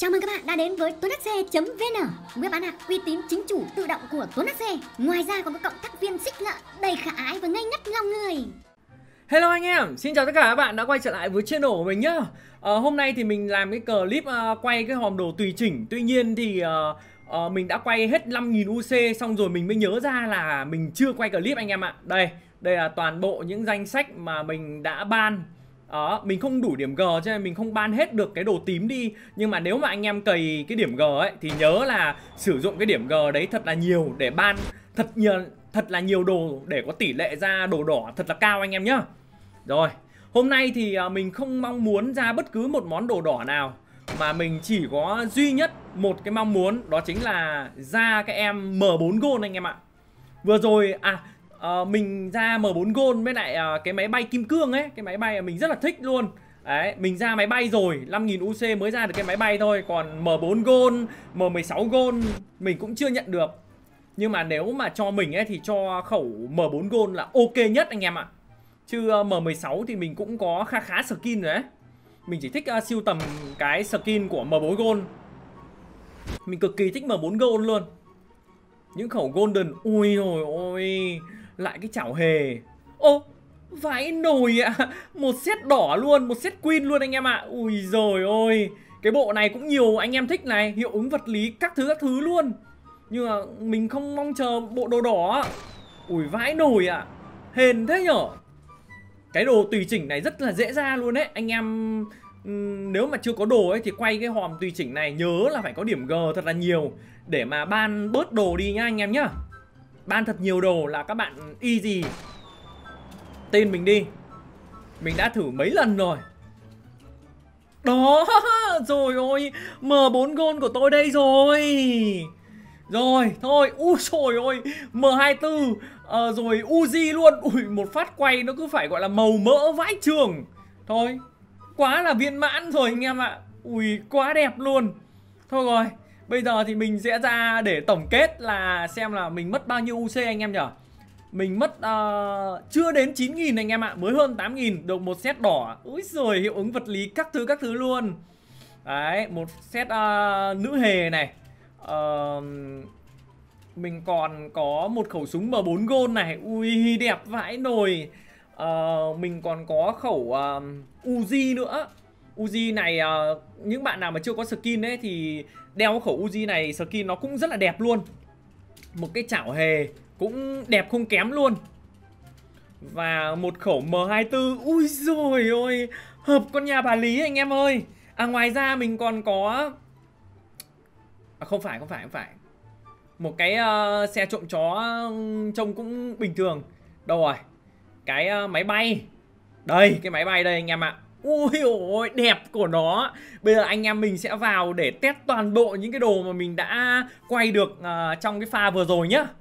Chào mừng các bạn đã đến với tuốnxxe.vn, web bán hàng uy tín chính chủ tự động của Tuấn Xe. Ngoài ra còn có cộng tác viên xích ngợ đầy khả ái và ngây ngất lòng người. Hello anh em, xin chào tất cả các bạn đã quay trở lại với channel của mình nhá. Hôm nay thì mình làm cái clip quay cái hòm đồ tùy chỉnh. Tuy nhiên thì mình đã quay hết 5000 UC xong rồi mình mới nhớ ra là mình chưa quay clip anh em ạ. Đây là toàn bộ những danh sách mà mình đã ban. Mình không đủ điểm G cho nên mình không ban hết được cái đồ tím đi. Nhưng mà nếu mà anh em cày cái điểm G ấy thì nhớ là sử dụng cái điểm G đấy thật là nhiều để ban thật là nhiều đồ để có tỷ lệ ra đồ đỏ thật là cao anh em nhá. Rồi, hôm nay thì mình không mong muốn ra bất cứ một món đồ đỏ nào, mà mình chỉ có duy nhất một cái mong muốn, đó chính là ra cái em M4 Gold anh em ạ. Vừa rồi mình ra M4 Gold với lại cái máy bay kim cương ấy, cái máy bay mà mình rất là thích luôn. Đấy, mình ra máy bay rồi, 5000 UC mới ra được cái máy bay thôi. Còn M4 Gold, M16 Gold mình cũng chưa nhận được. Nhưng mà nếu mà cho mình ấy thì cho khẩu M4 Gold là ok nhất anh em ạ. Chứ M16 thì mình cũng có khá skin rồi đấy. Mình chỉ thích sưu tầm cái skin của M4 Gold. Mình cực kỳ thích M4 Gold luôn. Những khẩu Golden. Ui rồi ôi. Lại cái chảo hề. Ô, vãi nồi ạ. Một set đỏ luôn, một set queen luôn anh em ạ. Ui rồi ôi. Cái bộ này cũng nhiều anh em thích này. Hiệu ứng vật lý các thứ luôn. Nhưng mà mình không mong chờ bộ đồ đỏ. Ui vãi nồi ạ. Hên thế nhở. Cái đồ tùy chỉnh này rất là dễ ra luôn đấy. Anh em nếu mà chưa có đồ ấy thì quay cái hòm tùy chỉnh này nhớ là phải có điểm G thật là nhiều để mà ban bớt đồ đi nhá anh em nhá. Ban thật nhiều đồ là các bạn easy. Tên mình đi. Mình đã thử mấy lần rồi. Đó, rồi ôi, M4 Gold của tôi đây rồi. Rồi, thôi, ui trời ơi, M24 rồi Uzi luôn. Ui, một phát quay nó cứ phải gọi là màu mỡ vãi trường. Thôi, quá là viên mãn rồi anh em ạ. Ui, quá đẹp luôn. Thôi rồi, bây giờ thì mình sẽ ra để tổng kết là xem là mình mất bao nhiêu UC anh em nhở. Mình mất chưa đến 9000 anh em ạ, mới hơn 8000 được một set đỏ. Úi giời, hiệu ứng vật lý các thứ luôn. Đấy, một set nữ hề này. Mình còn có một khẩu súng M4 Gold này. Ui đẹp vãi nồi. Mình còn có khẩu Uzi nữa. Uzi này những bạn nào mà chưa có skin ấy thì đeo khẩu Uzi này, skin nó cũng rất là đẹp luôn. Một cái chảo hề cũng đẹp không kém luôn. Và một khẩu M24. Ui rồi ôi, hợp con nhà bà Lý anh em ơi. Ngoài ra mình còn có không phải một cái xe trộm chó trông cũng bình thường. Đâu rồi? Cái máy bay. Đây, cái máy bay đây anh em ạ. Ui ôi, đẹp của nó. Bây giờ anh em mình sẽ vào để test toàn bộ những cái đồ mà mình đã quay được trong cái pha vừa rồi nhá.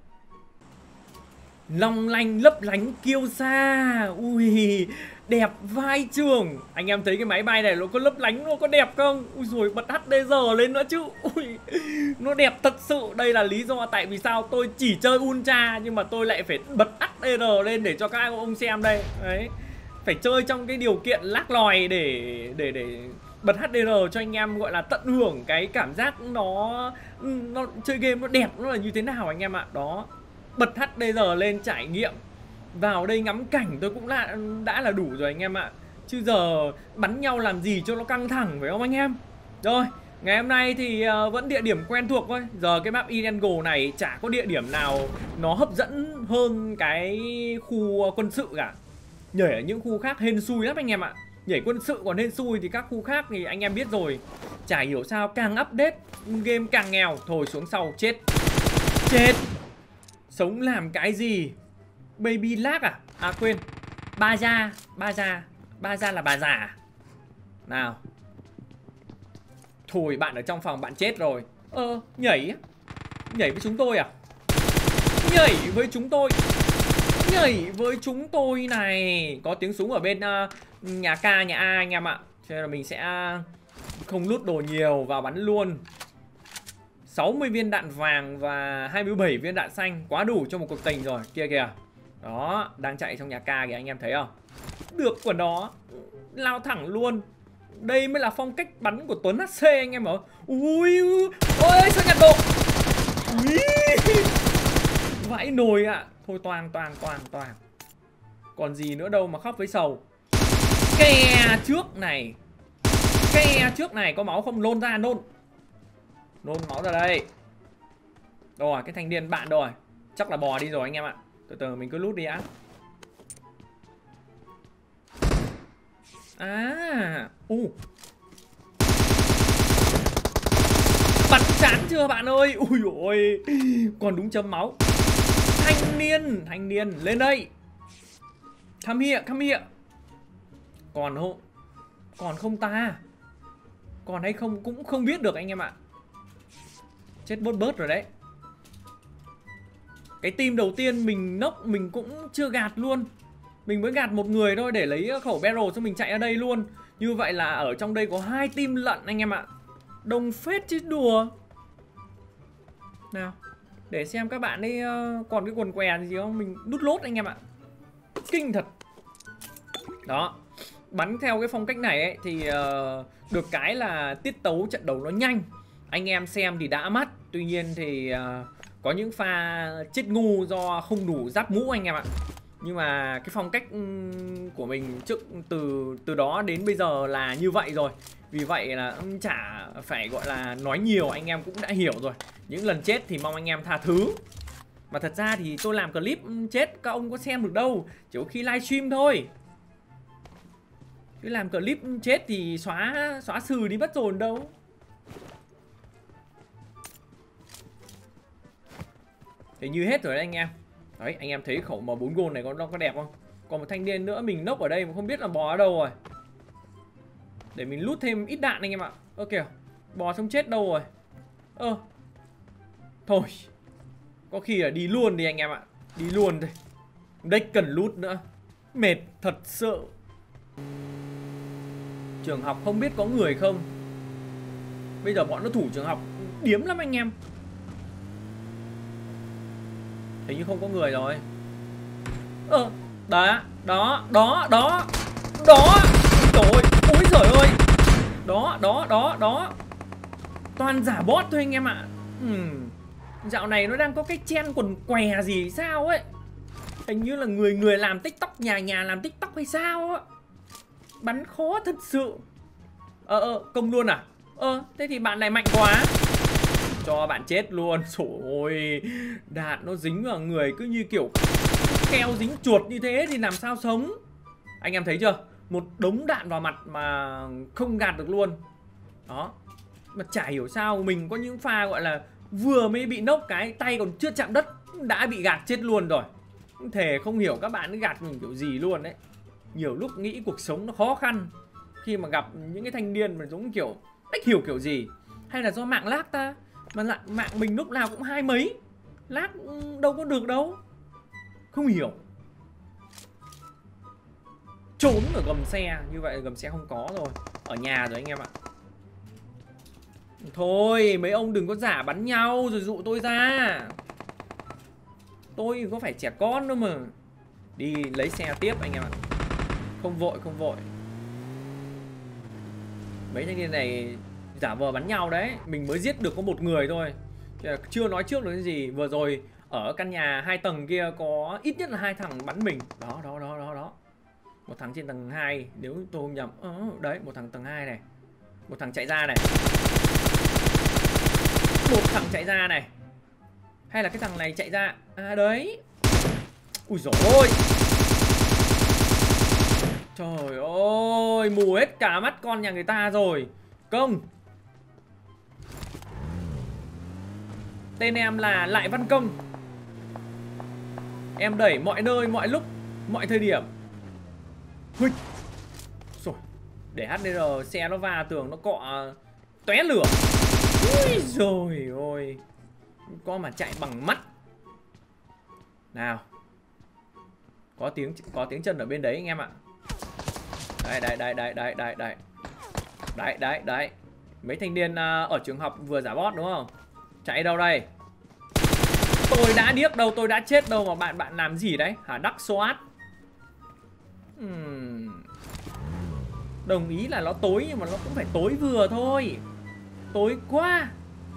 Long lanh lấp lánh kiêu sa. Ui, đẹp vai trường. Anh em thấy cái máy bay này nó có lấp lánh, nó có đẹp không? Ui rồi bật HDR lên nữa chứ. Ui, nó đẹp thật sự. Đây là lý do tại vì sao tôi chỉ chơi Ultra nhưng mà tôi lại phải bật HDR lên để cho các ông xem đây. Đấy, phải chơi trong cái điều kiện lag lòi để bật HDR cho anh em gọi là tận hưởng cái cảm giác nó chơi game nó đẹp nó là như thế nào anh em ạ. Đó, bật HDR lên trải nghiệm, vào đây ngắm cảnh tôi cũng đã là đủ rồi anh em ạ. Chứ giờ bắn nhau làm gì cho nó căng thẳng phải không anh em. Rồi, ngày hôm nay thì vẫn địa điểm quen thuộc thôi. Giờ cái map Erangel này chả có địa điểm nào nó hấp dẫn hơn cái khu quân sự cả. Nhảy ở những khu khác hên xui lắm anh em ạ. Nhảy quân sự còn hên xui thì các khu khác thì anh em biết rồi. Chả hiểu sao càng update game càng nghèo. Thôi xuống sau chết. Chết. Sống làm cái gì? Baby lag à? À quên. Ba gia là bà già. Nào. Thôi bạn ở trong phòng bạn chết rồi. Nhảy với chúng tôi à? Nhảy với chúng tôi này. Có tiếng súng ở bên nhà K, nhà A anh em ạ. Cho nên là mình sẽ không lút đồ nhiều, vào bắn luôn. 60 viên đạn vàng và 27 viên đạn xanh, quá đủ cho một cuộc tình rồi. Kia kìa. Đó, đang chạy trong nhà K kìa anh em thấy không? Được của nó. Lao thẳng luôn. Đây mới là phong cách bắn của Tuấn HC anh em ạ. Ui, ôi sao nhặt độ. Ui, vãi nồi ạ. Thôi toàn. Còn gì nữa đâu mà khóc với sầu. Ke trước này. Ke trước này có máu không? Nôn ra, nôn máu ra đây. Rồi cái thanh niên bạn rồi. Chắc là bò đi rồi anh em ạ. Từ từ mình cứ lút đi đã. Bắn chán chưa bạn ơi. Ui ôi, còn đúng chấm máu. Thanh niên lên đây. Come here. Còn không ta? Còn hay không cũng không biết được anh em ạ. Chết bớt rồi đấy. Cái team đầu tiên mình nốc mình cũng chưa gạt luôn. Mình mới gạt một người thôi để lấy khẩu barrel cho mình chạy ra đây luôn. Như vậy là ở trong đây có 2 team lận anh em ạ. Đồng phết chứ đùa. Nào, để xem các bạn ấy còn cái quần què gì không. Mình đút lốt anh em ạ. Kinh thật. Đó. Bắn theo cái phong cách này ấy thì được cái là tiết tấu trận đấu nó nhanh. Anh em xem thì đã mắt. Tuy nhiên thì có những pha chết ngu do không đủ giáp mũ anh em ạ. Nhưng mà cái phong cách của mình từ đó đến bây giờ là như vậy rồi. Vì vậy là chả phải gọi là nói nhiều, anh em cũng đã hiểu rồi. Những lần chết thì mong anh em tha thứ. Mà thật ra thì tôi làm clip chết các ông có xem được đâu, chỉ có khi livestream thôi. Cái làm clip chết thì xóa sừ đi mất rồi đâu. Thì như hết rồi đấy anh em. Đấy, anh em thấy khẩu M4 Gold này nó có đẹp không? Còn một thanh niên nữa mình nốc ở đây mà không biết là bò ở đâu rồi. Để mình lút thêm ít đạn anh em ạ. Ơ kìa, bò xong chết đâu rồi? Thôi, có khi là đi luôn đi anh em ạ. Đi luôn thôi. Đây cần lút nữa. Mệt thật sự. Trường học không biết có người không. Bây giờ bọn nó thủ trường học điếm lắm anh em. Hình như không có người rồi. Đó. Trời ơi, ôi giời ơi. Đó. Toàn giả bot thôi anh em ạ. Dạo này nó đang có cái trend quần què gì sao ấy. Hình như là người làm TikTok, nhà làm TikTok hay sao á. Bắn khó thật sự. Công luôn à? Thế thì bạn này mạnh quá. Cho bạn chết luôn. Trời ơi, đạn nó dính vào người cứ như kiểu keo dính chuột như thế thì làm sao sống. Anh em thấy chưa? Một đống đạn vào mặt mà không gạt được luôn. Đó. Mà chả hiểu sao mình có những pha gọi là vừa mới bị nốc cái tay còn chưa chạm đất đã bị gạt chết luôn rồi. Thề không hiểu các bạn gạt mình kiểu gì luôn đấy. Nhiều lúc nghĩ cuộc sống nó khó khăn khi mà gặp những cái thanh niên mà giống kiểu đếch hiểu kiểu gì. Hay là do mạng lag ta. Mà lại mạng mình lúc nào cũng 2 mấy. Lag đâu có được đâu. Không hiểu. Trốn ở gầm xe. Như vậy gầm xe không có rồi. Ở nhà rồi anh em ạ. Thôi mấy ông đừng có giả bắn nhau rồi dụ tôi ra. Tôi có phải trẻ con đâu mà. Đi lấy xe tiếp anh em ạ. Không vội. Mấy thanh niên này giả vờ bắn nhau đấy. Mình mới giết được có một người thôi. Chưa nói trước được cái gì. Vừa rồi ở căn nhà 2 tầng kia có ít nhất là 2 thằng bắn mình. Đó. Một thằng trên tầng 2 nếu tôi không nhầm. Đấy, một thằng tầng 2 này. Một thằng chạy ra này. Một thằng chạy ra này. Hay là cái thằng này chạy ra. À đấy. Ui dồi ôi. Trời ơi, mù hết cả mắt con nhà người ta rồi. Công. Tên em là Lại Văn Công. Em đẩy mọi nơi, mọi lúc, mọi thời điểm. Hụt. Rồi. Để HDR xe nó va tường nó cọ tóe lửa. Ui dồi ôi. Con mà chạy bằng mắt. Nào. Có tiếng chân ở bên đấy anh em ạ. Đấy. Mấy thanh niên ở trường học vừa giả bot đúng không? Chạy đâu đây? Tôi đã điếc đâu, tôi đã chết đâu mà bạn làm gì đấy? Hả, đắc SWAT? Đồng ý là nó tối nhưng mà nó cũng phải tối vừa thôi. Tối quá.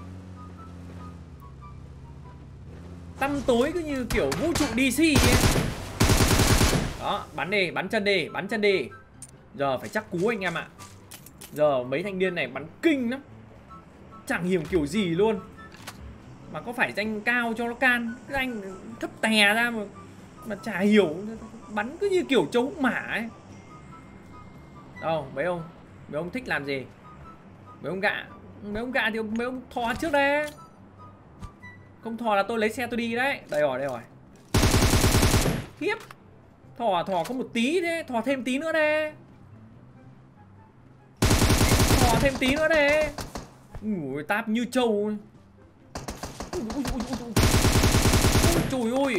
Tăm tối cứ như kiểu vũ trụ DC ấy. Đó, bắn đi, bắn chân đi, bắn chân đi. Giờ phải chắc cú anh em ạ. Giờ mấy thanh niên này bắn kinh lắm. Chẳng hiểu kiểu gì luôn. Mà có phải danh cao cho nó can. Cái anh thấp tè ra mà chả hiểu. Bắn cứ như kiểu trâu mã ấy. Đâu, mấy ông thích làm gì? Mấy ông gạ thì mấy ông thò trước đây. Không thò là tôi lấy xe tôi đi đấy. Đây rồi. Khiếp. Thò có một tí thế. Thò thêm tí nữa đây. Thò thêm tí nữa đây. Ui, táp như trâu. Trời ơi.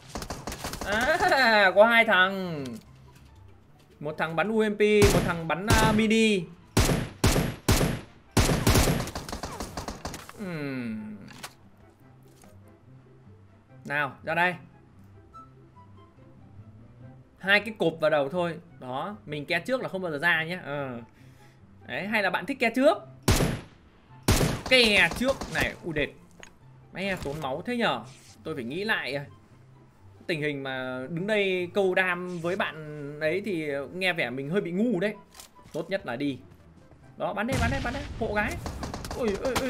À, có hai thằng. Một thằng bắn UMP, một thằng bắn mini. Nào, ra đây. Hai cái cột vào đầu thôi. Đó, mình ke trước là không bao giờ ra nhé. Đấy, hay là bạn thích ke trước? Ke trước này, đệt. Mẹ tốn máu thế nhở. Tôi phải nghĩ lại. Tình hình mà đứng đây câu đam với bạn ấy thì nghe vẻ mình hơi bị ngu đấy. Tốt nhất là đi. Đó, bắn đi, hộ gái. Ôi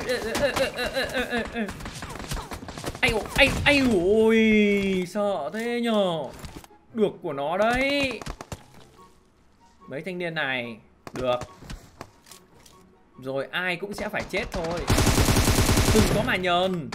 ôi, sợ thế nhờ. Được của nó đấy. Mấy thanh niên này. Được. Rồi ai cũng sẽ phải chết thôi. Đừng có mà nhờn.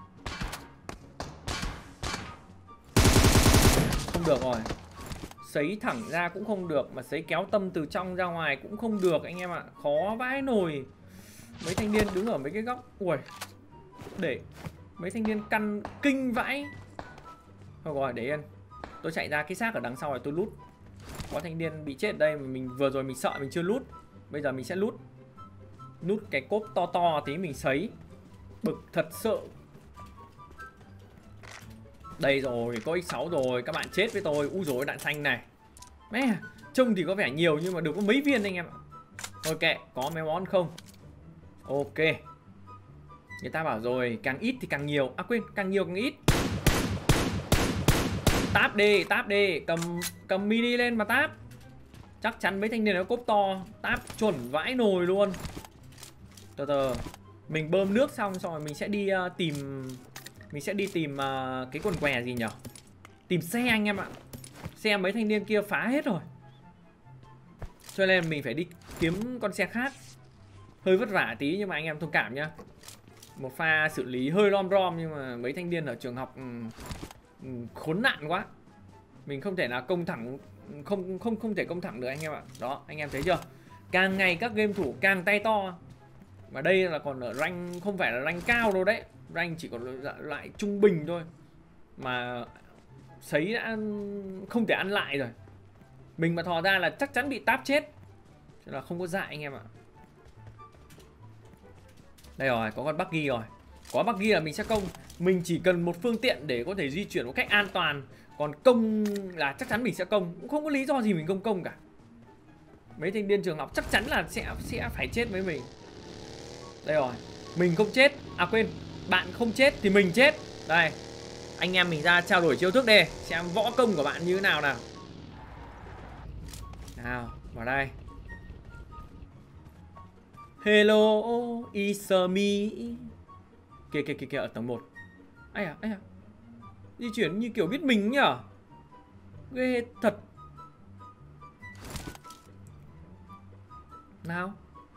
Không được rồi. Sấy thẳng ra cũng không được. Mà sấy kéo tâm từ trong ra ngoài cũng không được anh em ạ. Khó vãi nồi. Mấy thanh niên đứng ở mấy cái góc. Ui. Để mấy thanh niên căn kinh vãi. Thôi rồi để yên. Tôi chạy ra cái xác ở đằng sau rồi tôi lút. Có thanh niên bị chết ở đây mà mình vừa rồi mình sợ mình chưa lút. Bây giờ mình sẽ lút. Lút cái cốp to tí mình sấy. Bực thật sự. Đây rồi, có X6 rồi. Các bạn chết với tôi. Úi dồi đạn xanh này. Mẹ, trông thì có vẻ nhiều nhưng mà được có mấy viên anh em ạ. Thôi kệ, có mấy món không. Ok. Người ta bảo rồi, càng ít thì càng nhiều. À quên, càng nhiều càng ít. Táp đi. Cầm mini lên mà táp. Chắc chắn mấy thanh niên nó cốp to. Táp chuẩn vãi nồi luôn. Từ từ. Mình bơm nước xong rồi mình sẽ đi tìm. Mình sẽ đi tìm cái con què gì nhở. Tìm xe anh em ạ. Xe mấy thanh niên kia phá hết rồi. Cho nên mình phải đi kiếm con xe khác. Hơi vất vả tí nhưng mà anh em thông cảm nhá. Một pha xử lý hơi lom rom nhưng mà mấy thanh niên ở trường học khốn nạn quá. Mình không thể nào công thẳng. Không thể công thẳng được anh em ạ. Đó, anh em thấy chưa? Càng ngày các game thủ càng tay to. Mà đây là còn ở rank, không phải là rank cao đâu đấy. Rank chỉ còn lại trung bình thôi. Mà sấy đã không thể ăn lại rồi. Mình mà thò ra là chắc chắn bị táp chết. Cho là không có dại anh em ạ. Đây rồi, có con buggy rồi. Có buggy là mình sẽ công. Mình chỉ cần một phương tiện để có thể di chuyển một cách an toàn. Còn công là chắc chắn mình sẽ công. Cũng không có lý do gì mình không công cả. Mấy thanh niên trường học chắc chắn là sẽ phải chết với mình. Đây rồi. Mình không chết. À quên, bạn không chết thì mình chết. Đây. Anh em mình ra trao đổi chiêu thức đi. Xem võ công của bạn như thế nào nào. Nào, vào đây. Hello, it's me. Kìa ở tầng 1. Ây à. Di chuyển như kiểu biết mình nhở. Ghê thật. Nào.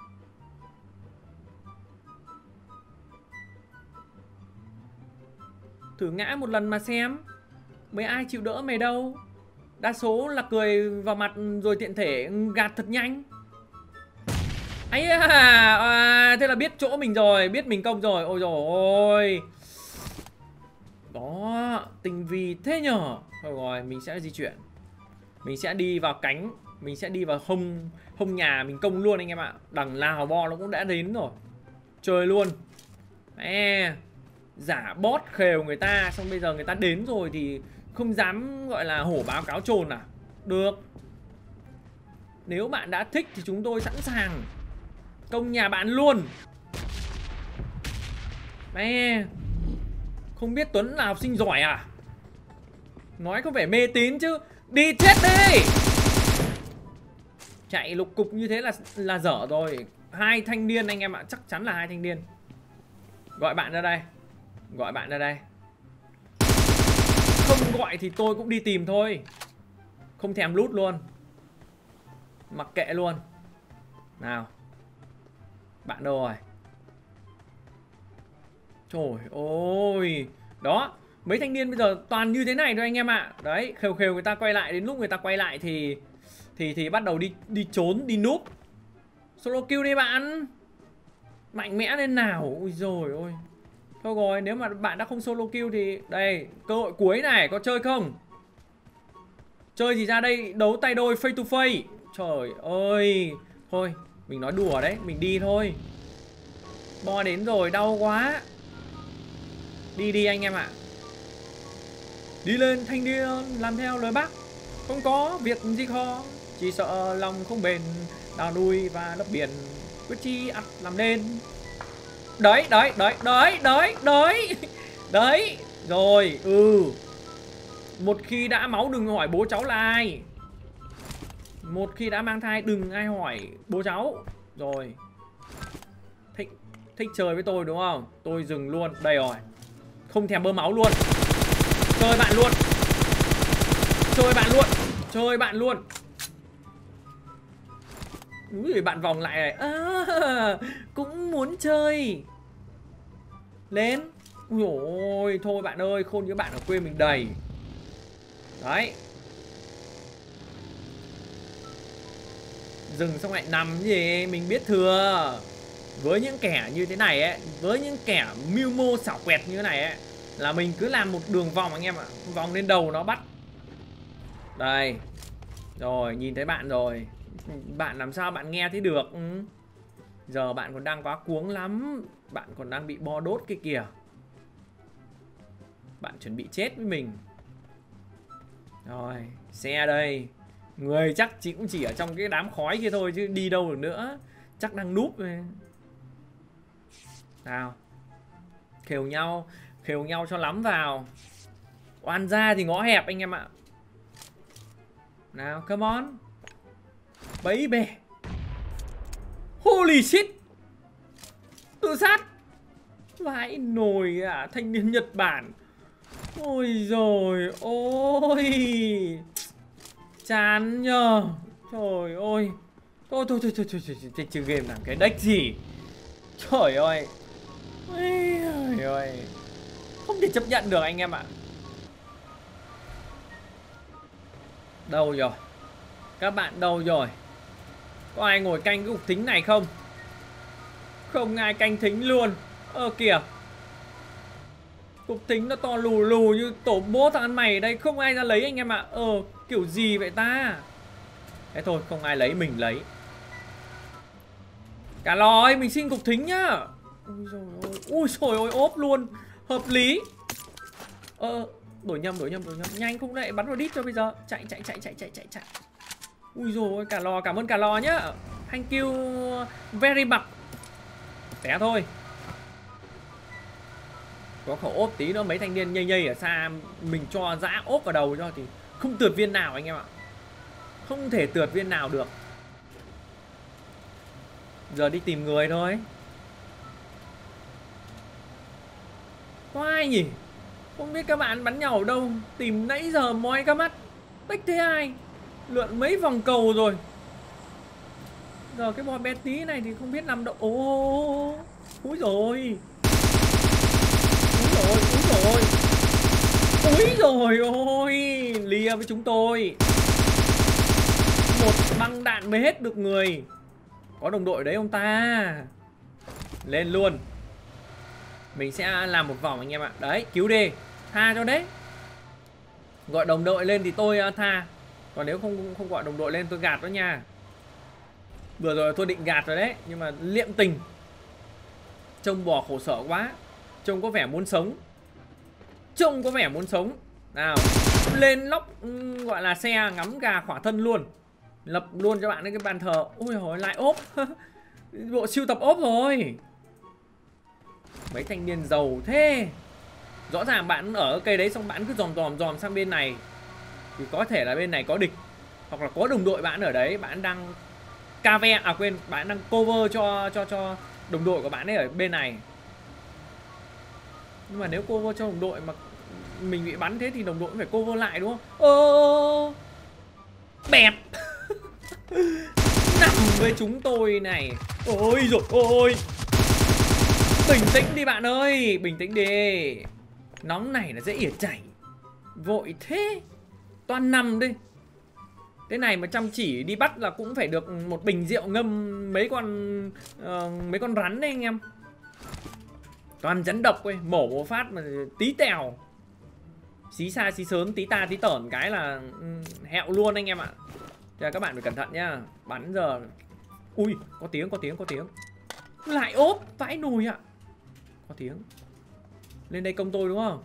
Thử ngã một lần mà xem. Mấy ai chịu đỡ mày đâu. Đa số là cười vào mặt rồi tiện thể gạt thật nhanh. Ấy thế là biết chỗ mình rồi. Biết mình công rồi. Ôi dồi ôi. Đó. Tinh vi thế nhở. Thôi rồi mình sẽ di chuyển. Mình sẽ đi vào cánh. Mình sẽ đi vào hông nhà. Mình công luôn anh em ạ. Đằng nào bo nó cũng đã đến rồi. Chơi luôn. Giả bot khều người ta. Xong bây giờ người ta đến rồi thì không dám gọi là hổ báo cáo trồn à. Được. Nếu bạn đã thích thì chúng tôi sẵn sàng công nhà bạn luôn. Mẹ, không biết Tuấn là học sinh giỏi à? Nói có vẻ mê tín chứ. Đi chết đi. Chạy lục cục như thế là dở rồi. 2 thanh niên anh em ạ, chắc chắn là 2 thanh niên. Gọi bạn ra đây. Gọi bạn ra đây. Không gọi thì tôi cũng đi tìm thôi. Không thèm lút luôn. Mặc kệ luôn. Nào. Bạn đâu rồi? Trời ơi. Đó. Mấy thanh niên bây giờ toàn như thế này thôi anh em ạ. Đấy, khều khều người ta quay lại. Đến lúc người ta quay lại thì bắt đầu đi trốn, đi núp. Solo kill đi bạn. Mạnh mẽ lên nào. Ui dồi ôi. Thôi rồi, nếu mà bạn đã không solo kill thì đây, cơ hội cuối này, có chơi không? Chơi gì ra đây, đấu tay đôi face to face. Trời ơi. Thôi, mình nói đùa đấy, mình đi thôi. Bo đến rồi, đau quá. Đi đi anh em ạ. Đi lên thanh niên, làm theo lời bác. Không có việc gì khó, chỉ sợ lòng không bền. Đào nuôi và lấp biển, quyết chi ắt làm nên. Đấy, đấy, đấy, đấy, đấy, đấy. Đấy, rồi, một khi đã máu đừng hỏi bố cháu là ai. Một khi đã mang thai đừng ai hỏi bố cháu. Rồi. Thích chơi với tôi đúng không? Tôi dừng luôn, đây rồi. Không thèm bơm máu luôn. Chơi bạn luôn. Chơi bạn luôn. Chơi bạn luôn. Úi, bạn vòng lại này. À, cũng muốn chơi. Lên. Ui ôi, thôi bạn ơi, khôn như bạn ở quê mình đầy. Đấy. Dừng xong lại nằm gì, mình biết thừa. Với những kẻ như thế này ấy, với những kẻ mưu mô xảo quyệt như thế này ấy, là mình cứ làm một đường vòng anh em ạ. Vòng lên đầu nó bắt. Đây. Rồi, nhìn thấy bạn rồi. Bạn làm sao bạn nghe thấy được. Giờ bạn còn đang quá cuống lắm. Bạn còn đang bị bo đốt kia kìa. Bạn chuẩn bị chết với mình. Rồi, xe đây. Người chắc cũng chỉ ở trong cái đám khói kia thôi chứ đi đâu được nữa. Chắc đang núp rồi. Nào. Khều nhau cho lắm vào. Oan ra thì ngõ hẹp anh em ạ. Nào, come on. Baby. Holy shit. Tự sát. Vãi nồi à, thanh niên Nhật Bản. Ôi rồi ôi. Chán nhờ. Trời ơi. Thôi chơi game làm cái deck gì. Trời ơi. Ôi ơi. Không thể chấp nhận được anh em ạ. Đâu rồi? Các bạn đâu rồi? Có ai ngồi canh cái cục thính này không? Không ai canh thính luôn. Kìa. Cục thính nó to lù lù như tổ bố thằng ăn mày ở đây. Không ai ra lấy anh em ạ. Kiểu gì vậy ta? Thế thôi, không ai lấy, mình lấy. Cả lò ơi, mình xin cục thính nhá. Ui dồi ôi. Ui dồi ôi, ốp luôn. Hợp lý. Đổi nhầm. Nhanh không lại bắn vào đít cho bây giờ. Chạy. Ui dồi ôi, cả lò, cảm ơn cả lò nhá. Thank you very much. Té thôi. Có khẩu ốp tí nữa mấy thanh niên nhây ở xa mình cho dã ốp vào đầu cho thì không tượt viên nào anh em ạ. Không thể tượt viên nào được. Giờ đi tìm người thôi. Có ai nhỉ? Không biết các bạn bắn nhau ở đâu. Tìm nãy giờ moi cả mắt. Tách thế ai. Lượn mấy vòng cầu rồi. Giờ cái bọn bé tí này thì không biết nằm đâu. Úi rồi. Úi rồi ôi. Lia với chúng tôi. Một băng đạn mới hết được người. Có đồng đội đấy ông ta. Lên luôn. Mình sẽ làm một vòng anh em ạ. Đấy, cứu đi. Tha cho đấy. Gọi đồng đội lên thì tôi tha. Còn nếu không gọi đồng đội lên tôi gạt đó nha. Vừa rồi tôi định gạt rồi đấy. Nhưng mà liệm tình. Trông bò khổ sở quá. Trông có vẻ muốn sống. Nào. Lên lóc gọi là xe ngắm gà khỏa thân luôn. Lập luôn cho bạn cái bàn thờ. Ôi hồi lại ốp. Bộ sưu tập ốp rồi. Mấy thanh niên giàu thế. Rõ ràng bạn ở cây đấy xong bạn cứ dòm sang bên này thì có thể là bên này có địch, hoặc là có đồng đội bạn ở đấy, bạn đang cover, bạn đang cover cho đồng đội của bạn ấy ở bên này. Nhưng mà nếu cover cho đồng đội mà mình bị bắn thế thì đồng đội cũng phải cover lại đúng không? Bẹp. Nằm với chúng tôi này. Ôi dồi ôi. Bình tĩnh đi bạn ơi, bình tĩnh đi. Nóng này là dễ ỉa chảy. Vội thế. Toàn nằm đi. Thế này mà chăm chỉ đi bắt là cũng phải được một bình rượu ngâm mấy con rắn đấy anh em. Toàn rắn độc ấy, mổ một phát mà tí tèo. Xí xa xí sớm, tí ta tí tởn cái là hẹo luôn anh em ạ. Thế là các bạn phải cẩn thận nhá. Bắn giờ. Ui, có tiếng. Lại ốp, vãi nùi ạ. Có tiếng. Lên đây công tôi đúng không?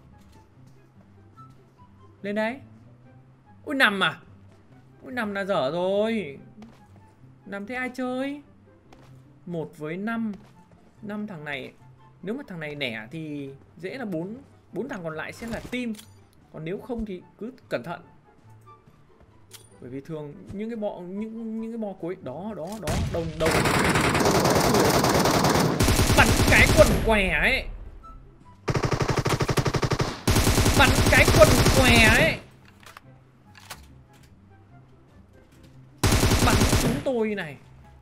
Lên đấy. Ui nằm à? Ui nằm là dở rồi. Nằm thế ai chơi? 1 với 5. 5 thằng này. Nếu mà thằng này nẻ thì dễ là 4 thằng còn lại sẽ là team. Còn nếu không thì cứ cẩn thận. Bởi vì thường những cái bo cuối đó đồng bắn cái quần què ấy. Bắn cái quần què ấy. Bắn chúng tôi này.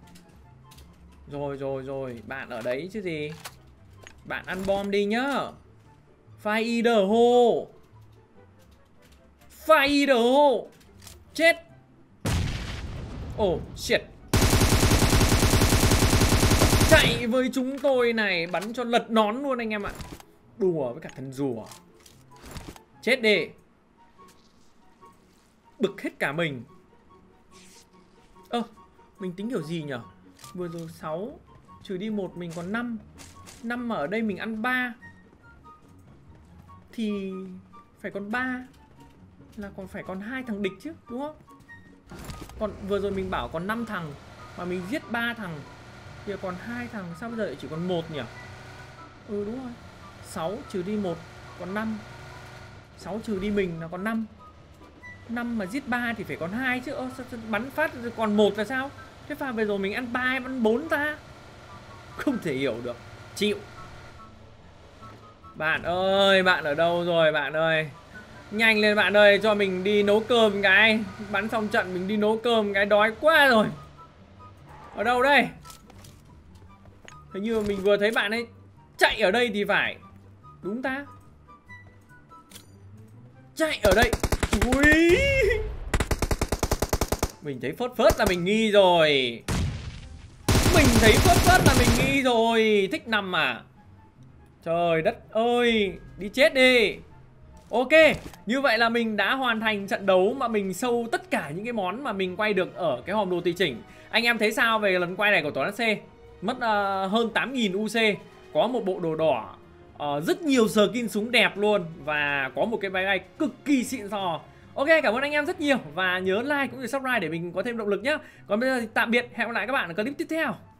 Rồi, bạn ở đấy chứ gì. Bạn ăn bom đi nhá. Fire hole. Fire hole. Chết. Oh shit. Chạy với chúng tôi này. Bắn cho lật nón luôn anh em ạ. Đùa với cả thần rùa. Chết đi. Bực hết cả mình. Mình tính kiểu gì nhở? Vừa rồi 6 trừ đi 1 mình còn 5. 5 mà ở đây mình ăn 3 thì phải còn 3 là còn phải còn 2 thằng địch chứ đúng không? Còn vừa rồi mình bảo còn 5 thằng mà mình giết 3 thằng thì còn 2 thằng, sao bây giờ lại chỉ còn 1 nhỉ? Đúng rồi. 6 trừ đi 1 còn 5. 6 trừ đi mình là còn 5. 5 mà giết 3 thì phải còn 2 chứ. Sao bắn phát còn 1 là sao? Thế pha vừa rồi mình ăn 3 hay ăn 4 ta? Không thể hiểu được. Chịu. Bạn ơi, bạn ở đâu rồi bạn ơi? Nhanh lên bạn ơi, cho mình đi nấu cơm cái. Bắn xong trận mình đi nấu cơm cái, đói quá rồi. Ở đâu đây? Hình như mình vừa thấy bạn ấy chạy ở đây thì phải. Đúng ta? Chạy ở đây. Ui. Mình thấy phớt là mình nghi rồi. Mình thấy phớt là mình nghi rồi. Thích nằm à? Trời đất ơi. Đi chết đi. Ok, như vậy là mình đã hoàn thành trận đấu mà mình show tất cả những cái món mà mình quay được ở cái hòm đồ tùy chỉnh. Anh em thấy sao về lần quay này của Tuấn C? Mất hơn 8.000 UC. Có một bộ đồ đỏ, rất nhiều skin súng đẹp luôn. Và có một cái máy bay cực kỳ xịn sò. Ok, cảm ơn anh em rất nhiều. Và nhớ like cũng như subscribe để mình có thêm động lực nhé. Còn bây giờ thì tạm biệt, hẹn gặp lại các bạn ở clip tiếp theo.